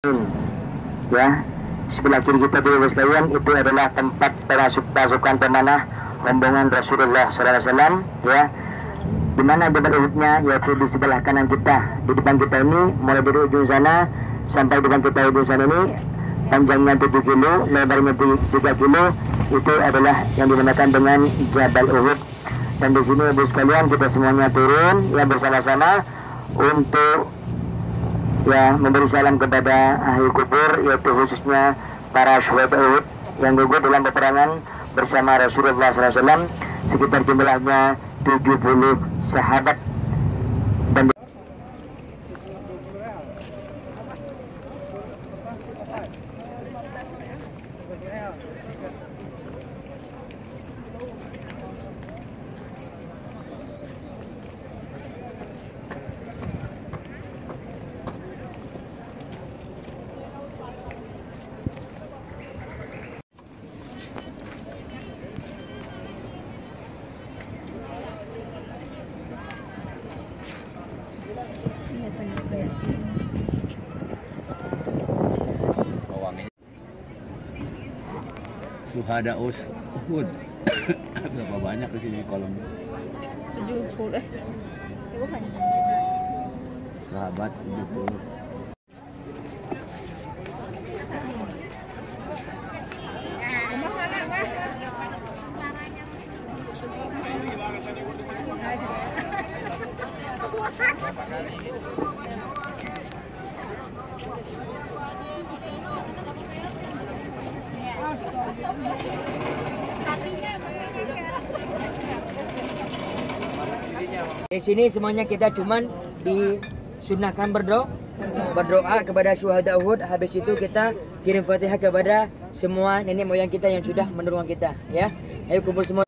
Ya, sebelah kiri kita dulu sekalian itu adalah tempat pasukan pemanah rombongan Rasulullah SAW, ya. Di mana Jabbal Uhudnya, yaitu di sebelah kanan kita, di depan kita ini, mulai dari ujung sana sampai depan kita ujung sana ini, panjangnya 7 kilo, lebarnya 3 kilo, itu adalah yang dinamakan dengan Jabbal Uhud. Dan di sini ibu sekalian kita semuanya turun ya bersama-sama untuk ya memberi salam kepada ahli kubur, yaitu khususnya para syuhada Uhud yang gugur dalam peperangan bersama Rasulullah SAW, sekitar jumlahnya 70 sahabat. Dan Syuhada Uhud. Berapa banyak di sini kolom? 70 bukan. Sahabat 70. di sini semuanya kita cuman disunahkan berdoa kepada syuhada Uhud. Habis itu kita kirim Fatihah kepada semua nenek moyang kita yang sudah menolong kita, ya. Ayo kumpul semua.